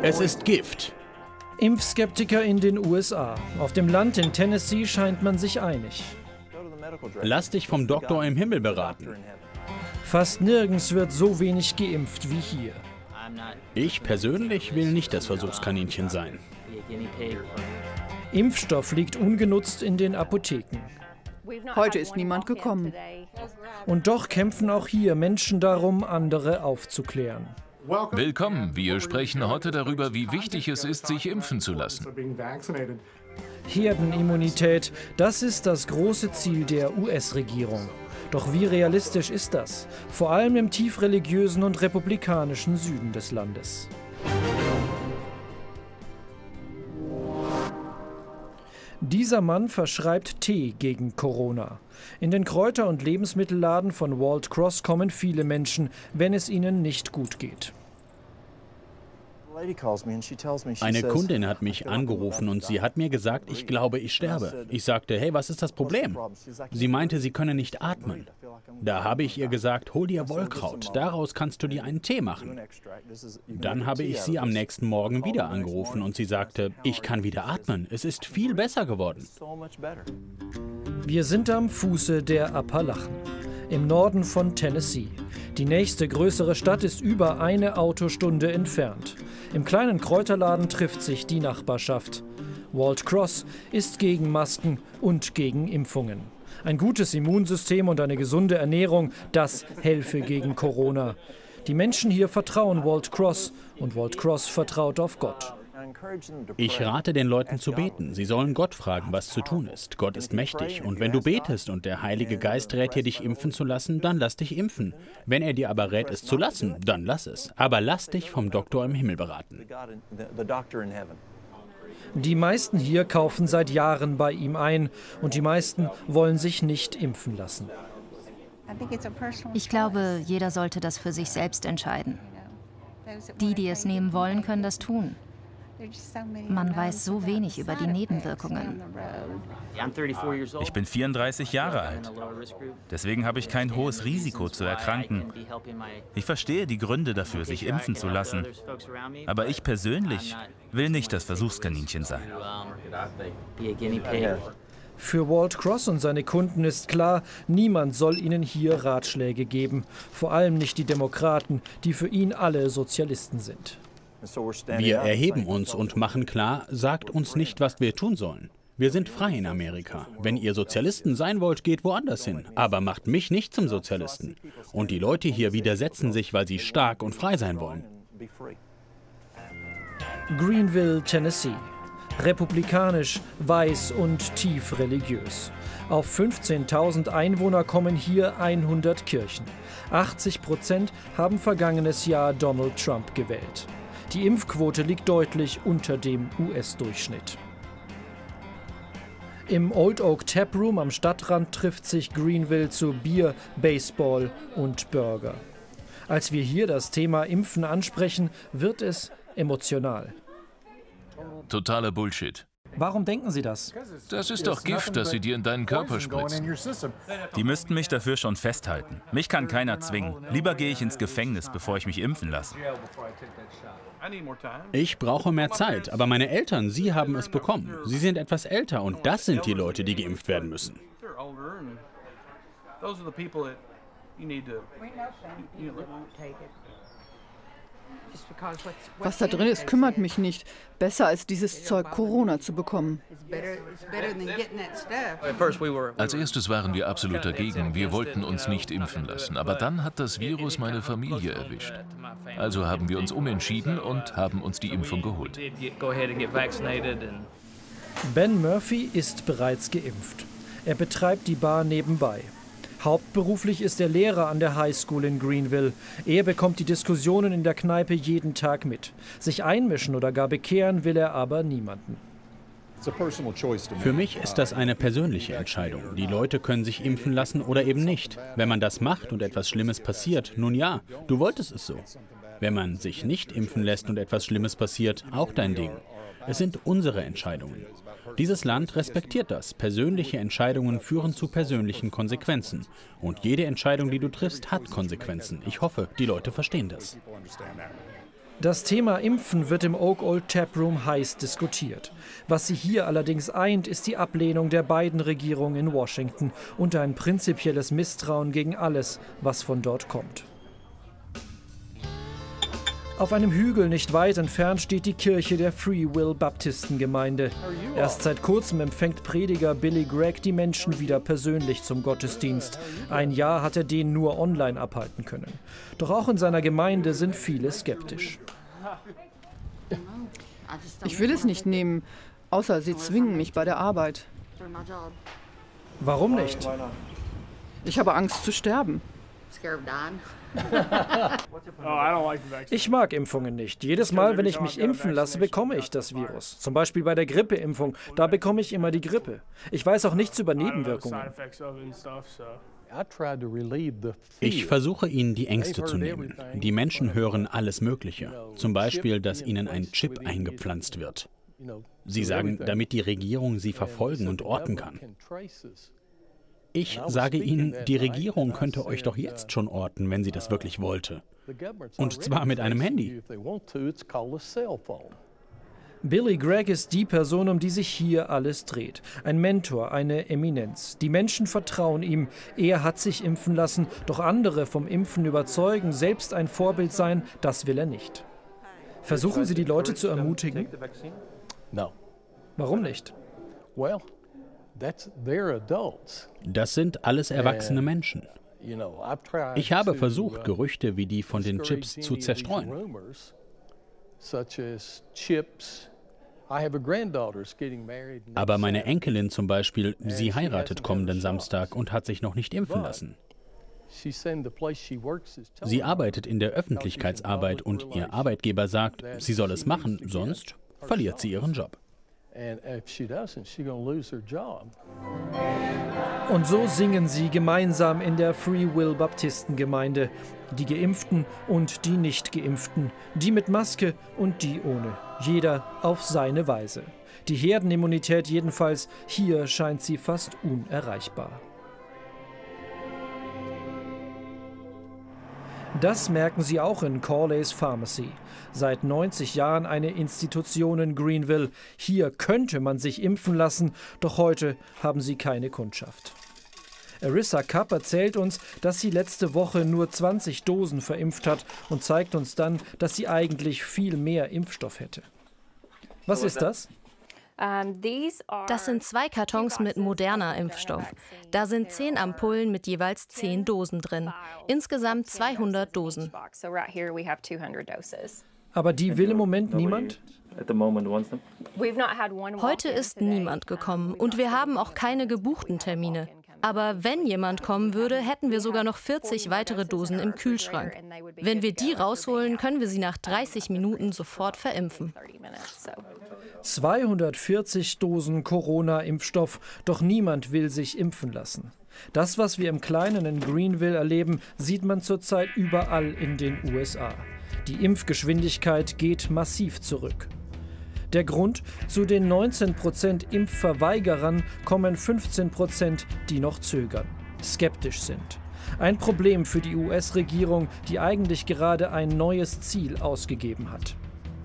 Es ist Gift. Impfskeptiker in den USA. Auf dem Land in Tennessee scheint man sich einig. Lass dich vom Doktor im Himmel beraten. Fast nirgends wird so wenig geimpft wie hier. Ich persönlich will nicht das Versuchskaninchen sein. Impfstoff liegt ungenutzt in den Apotheken. Heute ist niemand gekommen. Und doch kämpfen auch hier Menschen darum, andere aufzuklären. Willkommen, wir sprechen heute darüber, wie wichtig es ist, sich impfen zu lassen. Herdenimmunität, das ist das große Ziel der US-Regierung. Doch wie realistisch ist das? Vor allem im tief religiösen und republikanischen Süden des Landes. Dieser Mann verschreibt Tee gegen Corona. In den Kräuter- und Lebensmittelladen von Walt Cross kommen viele Menschen, wenn es ihnen nicht gut geht. Eine Kundin hat mich angerufen und sie hat mir gesagt, ich glaube, ich sterbe. Ich sagte, hey, was ist das Problem? Sie meinte, sie könne nicht atmen. Da habe ich ihr gesagt, hol dir Wollkraut, daraus kannst du dir einen Tee machen. Dann habe ich sie am nächsten Morgen wieder angerufen und sie sagte, ich kann wieder atmen, es ist viel besser geworden. Wir sind am Fuße der Appalachen, im Norden von Tennessee. Die nächste größere Stadt ist über eine Autostunde entfernt. Im kleinen Kräuterladen trifft sich die Nachbarschaft. Walt Cross ist gegen Masken und gegen Impfungen. Ein gutes Immunsystem und eine gesunde Ernährung, das helfe gegen Corona. Die Menschen hier vertrauen Walt Cross und Walt Cross vertraut auf Gott. Ich rate den Leuten zu beten. Sie sollen Gott fragen, was zu tun ist. Gott ist mächtig. Und wenn du betest und der Heilige Geist rät dir, dich impfen zu lassen, dann lass dich impfen. Wenn er dir aber rät, es zu lassen, dann lass es. Aber lass dich vom Doktor im Himmel beraten. Die meisten hier kaufen seit Jahren bei ihm ein und die meisten wollen sich nicht impfen lassen. Ich glaube, jeder sollte das für sich selbst entscheiden. Die, die es nehmen wollen, können das tun. Man weiß so wenig über die Nebenwirkungen. Ich bin 34 Jahre alt. Deswegen habe ich kein hohes Risiko zu erkranken. Ich verstehe die Gründe dafür, sich impfen zu lassen. Aber ich persönlich will nicht das Versuchskaninchen sein. Für Walt Cross und seine Kunden ist klar, niemand soll ihnen hier Ratschläge geben. Vor allem nicht die Demokraten, die für ihn alle Sozialisten sind. Wir erheben uns und machen klar, sagt uns nicht, was wir tun sollen. Wir sind frei in Amerika. Wenn ihr Sozialisten sein wollt, geht woanders hin. Aber macht mich nicht zum Sozialisten. Und die Leute hier widersetzen sich, weil sie stark und frei sein wollen. Greenville, Tennessee. Republikanisch, weiß und tief religiös. Auf 15.000 Einwohner kommen hier 100 Kirchen. 80% haben vergangenes Jahr Donald Trump gewählt. Die Impfquote liegt deutlich unter dem US-Durchschnitt. Im Old Oak Taproom am Stadtrand trifft sich Greenville zu Bier, Baseball und Burger. Als wir hier das Thema Impfen ansprechen, wird es emotional. Totaler Bullshit. Warum denken Sie das? Das ist doch Gift, das sie dir in deinen Körper spritzen. Die müssten mich dafür schon festhalten. Mich kann keiner zwingen. Lieber gehe ich ins Gefängnis, bevor ich mich impfen lasse. Ich brauche mehr Zeit, aber meine Eltern, sie haben es bekommen. Sie sind etwas älter und das sind die Leute, die geimpft werden müssen. Was da drin ist, kümmert mich nicht. Besser als dieses Zeug Corona zu bekommen. Als erstes waren wir absolut dagegen. Wir wollten uns nicht impfen lassen. Aber dann hat das Virus meine Familie erwischt. Also haben wir uns umentschieden und haben uns die Impfung geholt. Ben Murphy ist bereits geimpft. Er betreibt die Bar nebenbei. Hauptberuflich ist er Lehrer an der High School in Greenville. Er bekommt die Diskussionen in der Kneipe jeden Tag mit. Sich einmischen oder gar bekehren will er aber niemanden. Für mich ist das eine persönliche Entscheidung. Die Leute können sich impfen lassen oder eben nicht. Wenn man das macht und etwas Schlimmes passiert, nun ja, du wolltest es so. Wenn man sich nicht impfen lässt und etwas Schlimmes passiert, auch dein Ding. Es sind unsere Entscheidungen. Dieses Land respektiert das. Persönliche Entscheidungen führen zu persönlichen Konsequenzen. Und jede Entscheidung, die du triffst, hat Konsequenzen. Ich hoffe, die Leute verstehen das. Das Thema Impfen wird im Oak Old Taproom heiß diskutiert. Was sie hier allerdings eint, ist die Ablehnung der beiden Regierungen in Washington und ein prinzipielles Misstrauen gegen alles, was von dort kommt. Auf einem Hügel nicht weit entfernt steht die Kirche der Free Will Baptistengemeinde. Erst seit kurzem empfängt Prediger Billy Gragg die Menschen wieder persönlich zum Gottesdienst. Ein Jahr hat er den nur online abhalten können. Doch auch in seiner Gemeinde sind viele skeptisch. Ich will es nicht nehmen, außer sie zwingen mich bei der Arbeit. Warum nicht? Ich habe Angst zu sterben. Ich mag Impfungen nicht. Jedes Mal, wenn ich mich impfen lasse, bekomme ich das Virus. Zum Beispiel bei der Grippeimpfung, da bekomme ich immer die Grippe. Ich weiß auch nichts über Nebenwirkungen. Ich versuche ihnen die Ängste zu nehmen. Die Menschen hören alles Mögliche. Zum Beispiel, dass ihnen ein Chip eingepflanzt wird. Sie sagen, damit die Regierung sie verfolgen und orten kann. Ich sage ihnen, die Regierung könnte euch doch jetzt schon orten, wenn sie das wirklich wollte. Und zwar mit einem Handy. Billy Gragg ist die Person, um die sich hier alles dreht. Ein Mentor, eine Eminenz. Die Menschen vertrauen ihm. Er hat sich impfen lassen, doch andere vom Impfen überzeugen, selbst ein Vorbild sein, das will er nicht. Versuchen Sie, die Leute zu ermutigen? Warum nicht? Das sind alles erwachsene Menschen. Ich habe versucht, Gerüchte wie die von den Chips zu zerstreuen. Aber meine Enkelin zum Beispiel, sie heiratet kommenden Samstag und hat sich noch nicht impfen lassen. Sie arbeitet in der Öffentlichkeitsarbeit und ihr Arbeitgeber sagt, sie soll es machen, sonst verliert sie ihren Job. Und so singen sie gemeinsam in der Free Will Baptistengemeinde. Die Geimpften und die Nicht-Geimpften, die mit Maske und die ohne. Jeder auf seine Weise. Die Herdenimmunität jedenfalls, hier scheint sie fast unerreichbar. Das merken sie auch in Corley's Pharmacy. Seit 90 Jahren eine Institution in Greenville. Hier könnte man sich impfen lassen, doch heute haben sie keine Kundschaft. Arissa Kapp erzählt uns, dass sie letzte Woche nur 20 Dosen verimpft hat und zeigt uns dann, dass sie eigentlich viel mehr Impfstoff hätte. Was ist das? Das sind 2 Kartons mit moderner Impfstoff. Da sind 10 Ampullen mit jeweils 10 Dosen drin. Insgesamt 200 Dosen. Aber die will im Moment niemand? Heute ist niemand gekommen und wir haben auch keine gebuchten Termine. Aber wenn jemand kommen würde, hätten wir sogar noch 40 weitere Dosen im Kühlschrank. Wenn wir die rausholen, können wir sie nach 30 Minuten sofort verimpfen. 240 Dosen Corona-Impfstoff, doch niemand will sich impfen lassen. Das, was wir im Kleinen in Greenville erleben, sieht man zurzeit überall in den USA. Die Impfgeschwindigkeit geht massiv zurück. Der Grund? Zu den 19% Impfverweigerern kommen 15%, die noch zögern, skeptisch sind. Ein Problem für die US-Regierung, die eigentlich gerade ein neues Ziel ausgegeben hat.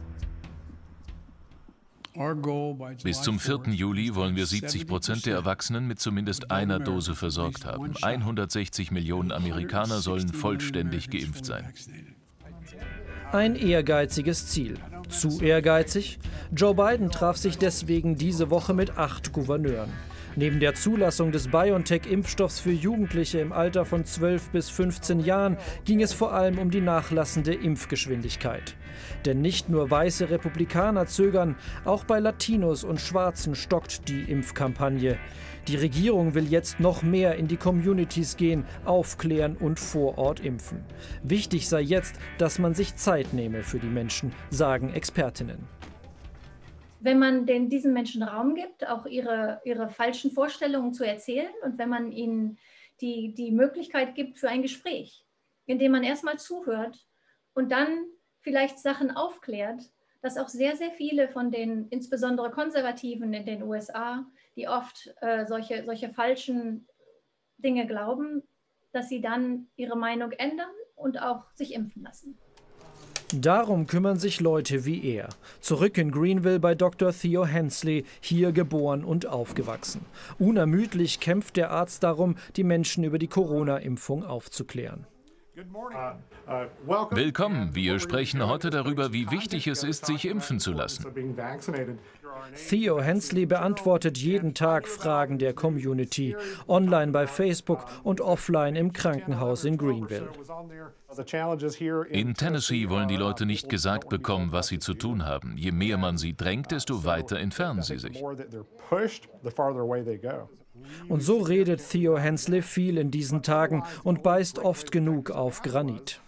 Bis zum 4. Juli wollen wir 70% der Erwachsenen mit zumindest einer Dose versorgt haben. 160 Millionen Amerikaner sollen vollständig geimpft sein. Ein ehrgeiziges Ziel. Zu ehrgeizig? Joe Biden traf sich deswegen diese Woche mit 8 Gouverneuren. Neben der Zulassung des BioNTech-Impfstoffs für Jugendliche im Alter von 12 bis 15 Jahren ging es vor allem um die nachlassende Impfgeschwindigkeit. Denn nicht nur weiße Republikaner zögern, auch bei Latinos und Schwarzen stockt die Impfkampagne. Die Regierung will jetzt noch mehr in die Communities gehen, aufklären und vor Ort impfen. Wichtig sei jetzt, dass man sich Zeit nehme für die Menschen, sagen Expertinnen. Wenn man diesen Menschen Raum gibt, auch ihre falschen Vorstellungen zu erzählen und wenn man ihnen die Möglichkeit gibt für ein Gespräch, indem man erstmal zuhört und dann vielleicht Sachen aufklärt, dass auch sehr, sehr viele von den, insbesondere Konservativen in den USA, die oft solche falschen Dinge glauben, dass sie dann ihre Meinung ändern und auch sich impfen lassen. Darum kümmern sich Leute wie er. Zurück in Greenville bei Dr. Theo Hensley, hier geboren und aufgewachsen. Unermüdlich kämpft der Arzt darum, die Menschen über die Corona-Impfung aufzuklären. Willkommen. Wir sprechen heute darüber, wie wichtig es ist, sich impfen zu lassen. Theo Hensley beantwortet jeden Tag Fragen der Community, online bei Facebook und offline im Krankenhaus in Greenville. In Tennessee wollen die Leute nicht gesagt bekommen, was sie zu tun haben. Je mehr man sie drängt, desto weiter entfernen sie sich. Und so redet Theo Hensley viel in diesen Tagen und beißt oft genug auf Granit.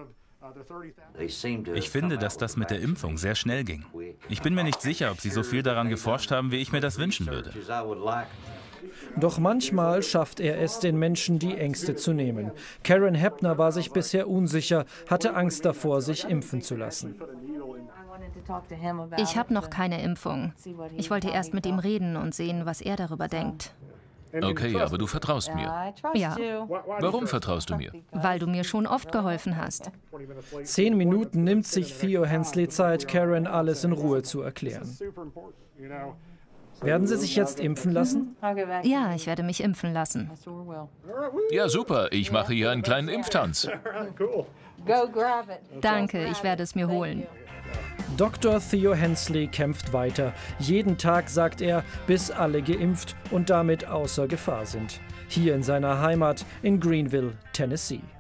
Ich finde, dass das mit der Impfung sehr schnell ging. Ich bin mir nicht sicher, ob sie so viel daran geforscht haben, wie ich mir das wünschen würde. Doch manchmal schafft er es, den Menschen die Ängste zu nehmen. Karen Heppner war sich bisher unsicher, hatte Angst davor, sich impfen zu lassen. Ich habe noch keine Impfung. Ich wollte erst mit ihm reden und sehen, was er darüber denkt. Okay, aber du vertraust mir. Ja. Warum vertraust du mir? Weil du mir schon oft geholfen hast. 10 Minuten nimmt sich Theo Hensley Zeit, Karen alles in Ruhe zu erklären. Werden Sie sich jetzt impfen lassen? Ja, ich werde mich impfen lassen. Ja, super. Ich mache hier einen kleinen Impftanz. Danke, ich werde es mir holen. Dr. Theo Hensley kämpft weiter. Jeden Tag, sagt er, bis alle geimpft und damit außer Gefahr sind. Hier in seiner Heimat in Greenville, Tennessee.